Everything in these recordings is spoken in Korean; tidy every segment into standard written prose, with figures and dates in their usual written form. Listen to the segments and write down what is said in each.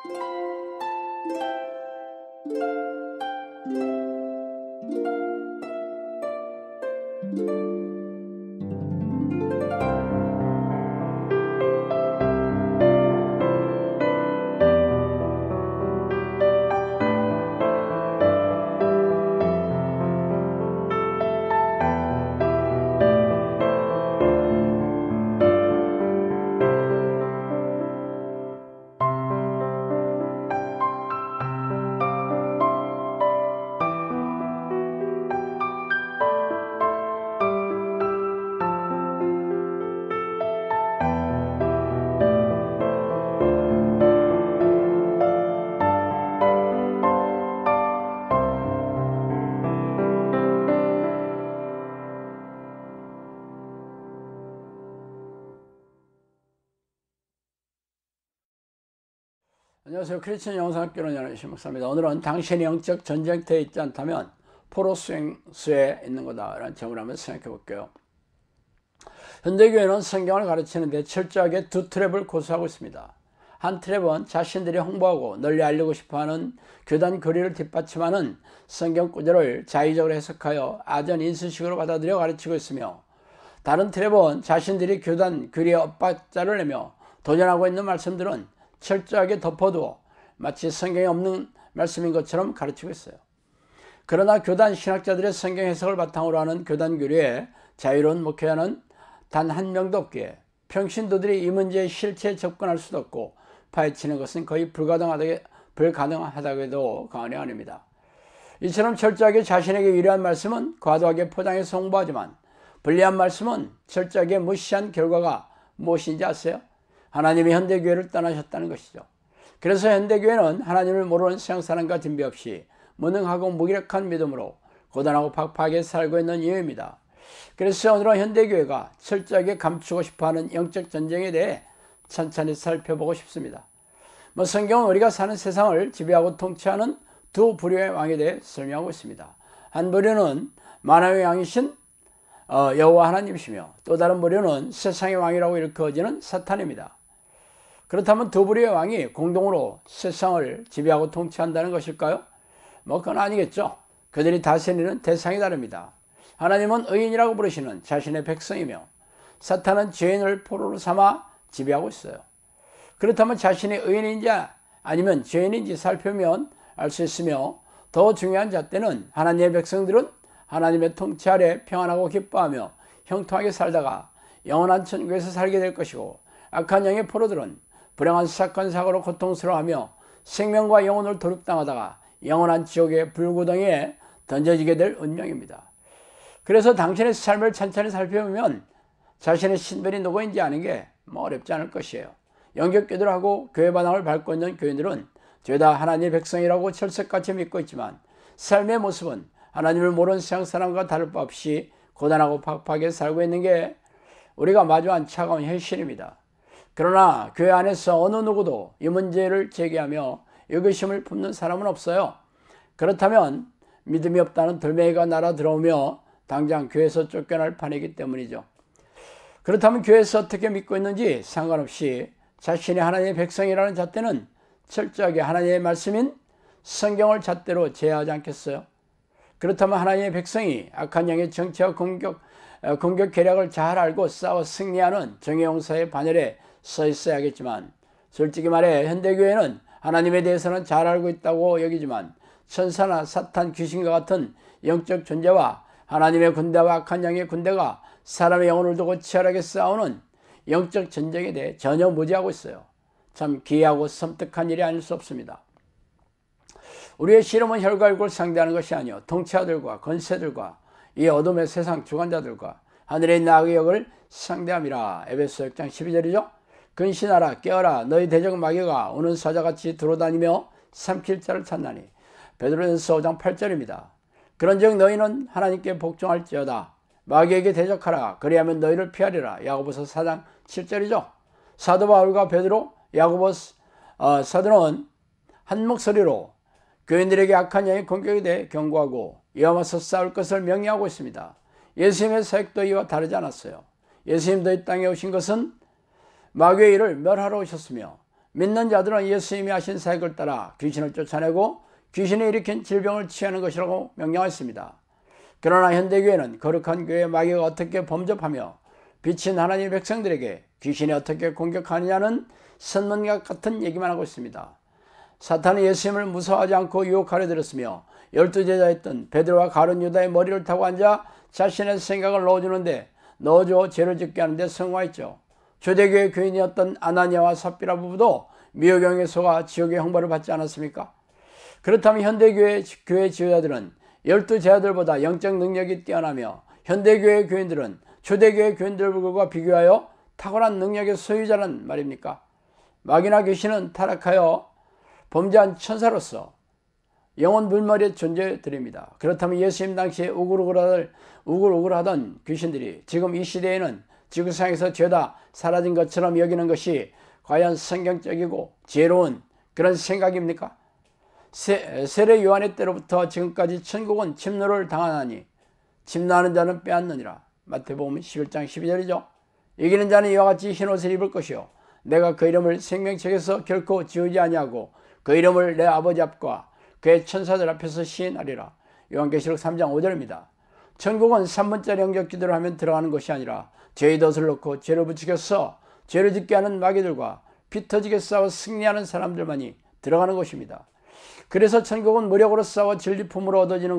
안녕하세요. 크리스천 영상학교로 연합 신목사입니다. 오늘은 당신이 영적 전쟁터에 있지 않다면 포로 수에 있는 거다 라는 점을 한번 생각해 볼게요. 현대교회는 성경을 가르치는데 철저하게 두 트랩을 고수하고 있습니다. 한 트랩은 자신들이 홍보하고 널리 알리고 싶어하는 교단 교리를 뒷받침하는 성경 구절을 자의적으로 해석하여 아전 인수식으로 받아들여 가르치고 있으며, 다른 트랩은 자신들이 교단 교리에 엇박자를 내며 도전하고 있는 말씀들은 철저하게 덮어두어 마치 성경에 없는 말씀인 것처럼 가르치고 있어요. 그러나 교단 신학자들의 성경 해석을 바탕으로 하는 교단 교리에 자유로운 목회자는 단 한 명도 없기에 평신도들이 이 문제에 실체에 접근할 수도 없고 파헤치는 것은 거의 불가능하다고 해도 과언이 아닙니다. 이처럼 철저하게 자신에게 유리한 말씀은 과도하게 포장해서 홍보하지만, 불리한 말씀은 철저하게 무시한 결과가 무엇인지 아세요? 하나님이 현대교회를 떠나셨다는 것이죠. 그래서 현대교회는 하나님을 모르는 세상사람과 진비 없이 무능하고 무기력한 믿음으로 고단하고 팍팍하게 살고 있는 이유입니다. 그래서 오늘은 현대교회가 철저하게 감추고 싶어하는 영적 전쟁에 대해 천천히 살펴보고 싶습니다. 성경은 우리가 사는 세상을 지배하고 통치하는 두 부류의 왕에 대해 설명하고 있습니다. 한 부류는 만왕의 왕이신 여호와 하나님이시며, 또 다른 부류는 세상의 왕이라고 일컬어지는 사탄입니다. 그렇다면 두 부류의 왕이 공동으로 세상을 지배하고 통치한다는 것일까요? 그건 아니겠죠. 그들이 다스리는 대상이 다릅니다. 하나님은 의인이라고 부르시는 자신의 백성이며, 사탄은 죄인을 포로로 삼아 지배하고 있어요. 그렇다면 자신이 의인인지 아니면 죄인인지 살펴보면 알 수 있으며, 더 중요한 잣대는 하나님의 백성들은 하나님의 통치 아래 평안하고 기뻐하며 형통하게 살다가 영원한 천국에서 살게 될 것이고, 악한 영의 포로들은 불행한 사건 사고로 고통스러워하며 생명과 영혼을 도륙당하다가 영원한 지옥의 불구덩이에 던져지게 될 운명입니다. 그래서 당신의 삶을 천천히 살펴보면 자신의 신분이 누구인지 아는 게 어렵지 않을 것이에요. 영격기도를 하고 교회 반항을 밟고 있는 교인들은 죄다 하나님의 백성이라고 철석같이 믿고 있지만, 삶의 모습은 하나님을 모르는 세상 사람과 다를 바 없이 고단하고 팍팍하게 살고 있는 게 우리가 마주한 차가운 현실입니다. 그러나 교회 안에서 어느 누구도 이 문제를 제기하며 의구심을 품는 사람은 없어요. 그렇다면 믿음이 없다는 돌멩이가 날아 들어오며 당장 교회에서 쫓겨날 판이기 때문이죠. 그렇다면 교회에서 어떻게 믿고 있는지 상관없이 자신이 하나님의 백성이라는 잣대는 철저하게 하나님의 말씀인 성경을 잣대로 제어하지 않겠어요? 그렇다면 하나님의 백성이 악한 영의 정치와 공격 계략을 잘 알고 싸워 승리하는 정의용사의 반열에 서 있어야겠지만, 솔직히 말해 현대교회는 하나님에 대해서는 잘 알고 있다고 여기지만, 천사나 사탄, 귀신과 같은 영적 존재와 하나님의 군대와 악한 영의 군대가 사람의 영혼을 두고 치열하게 싸우는 영적 전쟁에 대해 전혀 무지하고 있어요. 참 기이하고 섬뜩한 일이 아닐 수 없습니다. 우리의 씨름은 혈과 육을 상대하는 것이 아니요 통치자들과 권세들과 이 어둠의 세상 주관자들과 하늘에 있는 악의 역을 상대함이라. 에베소 6장 12절이죠. 근신하라, 깨어라, 너희 대적 마귀가 오는 사자같이 들어다니며 삼킬 자를 찾나니. 베드로전서 5장 8절입니다. 그런즉 너희는 하나님께 복종할지어다. 마귀에게 대적하라. 그리하면 너희를 피하리라. 야고보서 4장 7절이죠. 사도 바울과 베드로, 야고보 사도는 한 목소리로 교인들에게 악한 영의 공격에 대해 경고하고 이와 맞서 싸울 것을 명령하고 있습니다. 예수님의 사역도 이와 다르지 않았어요. 예수님도 이 땅에 오신 것은 마귀의 일을 멸하러 오셨으며, 믿는 자들은 예수님이 하신 사역을 따라 귀신을 쫓아내고 귀신이 일으킨 질병을 치유하는 것이라고 명령했습니다. 그러나 현대교회는 거룩한 교회의 마귀가 어떻게 범접하며 비친 하나님의 백성들에게 귀신이 어떻게 공격하느냐는 선문과 같은 얘기만 하고 있습니다. 사탄은 예수님을 무서워하지 않고 유혹하려 들었으며 12제자였던 베드로와 가룟 유다의 머리를 타고 앉아 자신의 생각을 넣어주는데 넣어줘 죄를 짓게 하는데 성공했죠. 초대교회 교인이었던 아나니아와 삽비라 부부도 미혹경에 속아 지옥의 형벌을 받지 않았습니까? 그렇다면 현대교회 교회 지도자들은 12제자들보다 영적 능력이 뛰어나며 현대교회 교인들은 초대교회 교인들과 비교하여 탁월한 능력의 소유자란 말입니까? 마귀나 귀신은 타락하여 범죄한 천사로서 영혼 물머리의 존재들입니다. 그렇다면 예수님 당시에 우글우글하던 귀신들이 지금 이 시대에는 지구상에서 죄다 사라진 것처럼 여기는 것이 과연 성경적이고 지혜로운 그런 생각입니까? 세례 요한의 때로부터 지금까지 천국은 침노를 당하나니 침노하는 자는 빼앗느니라. 마태복음 11장 12절이죠. 이기는 자는 이와 같이 흰옷을 입을 것이요 내가 그 이름을 생명책에서 결코 지우지 아니하고 그 이름을 내 아버지 앞과 그의 천사들 앞에서 시인하리라. 요한계시록 3장 5절입니다. 천국은 3분짜리 영적 기도를 하면 들어가는 것이 아니라 죄의 덫을 놓고 죄를 부추겨서 죄를 짓게 하는 마귀들과 피 터지게 싸워 승리하는 사람들만이 들어가는 곳입니다. 그래서 천국은 무력으로 싸워 진리품으로 얻어지는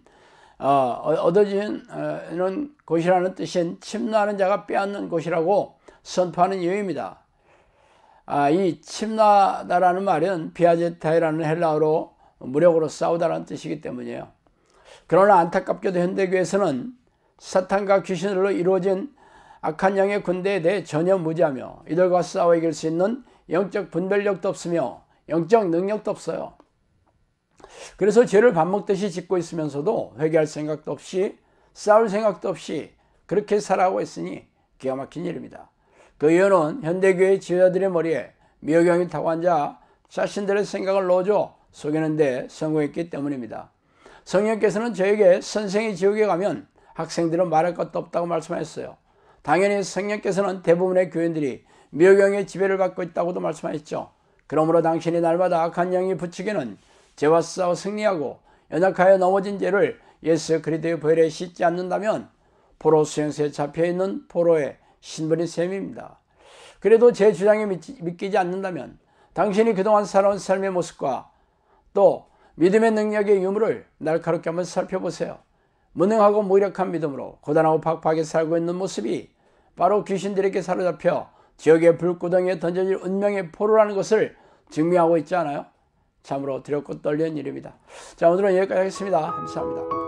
곳이라는 뜻인 침노하는 자가 빼앗는 곳이라고 선포하는 이유입니다. 이 침노하다라는 말은 비아제타이라는 헬라어로 무력으로 싸우다라는 뜻이기 때문이에요. 그러나 안타깝게도 현대교회에서는 사탄과 귀신으로 이루어진 악한 영의 군대에 대해 전혀 무지하며 이들과 싸워 이길 수 있는 영적 분별력도 없으며 영적 능력도 없어요. 그래서 죄를 밥 먹듯이 짓고 있으면서도 회개할 생각도 없이 싸울 생각도 없이 그렇게 살아가고 있으니 기가 막힌 일입니다. 그 이유는 현대교회 지도자들의 머리에 미혹경이 타고 앉아 자신들의 생각을 넣어줘 속이는데 성공했기 때문입니다. 성령께서는 저에게 선생이 지옥에 가면 학생들은 말할 것도 없다고 말씀하셨어요. 당연히 성령께서는 대부분의 교인들이 미혹경의 지배를 받고 있다고도 말씀하셨죠. 그러므로 당신이 날마다 악한 영이 부추기는 죄와 싸워 승리하고 연약하여 넘어진 죄를 예수 그리스도의 보혈에 씻지 않는다면 포로 수용소에 잡혀있는 포로의 신분인 셈입니다. 그래도 제 주장에 믿기지 않는다면 당신이 그동안 살아온 삶의 모습과 또 믿음의 능력의 유무를 날카롭게 한번 살펴보세요. 무능하고 무력한 믿음으로 고단하고 팍팍하게 살고 있는 모습이 바로 귀신들에게 사로잡혀 지옥의 불구덩이에 던져질 운명의 포로라는 것을 증명하고 있지 않아요? 참으로 두렵고 떨리는 일입니다. 자, 오늘은 여기까지 하겠습니다. 감사합니다.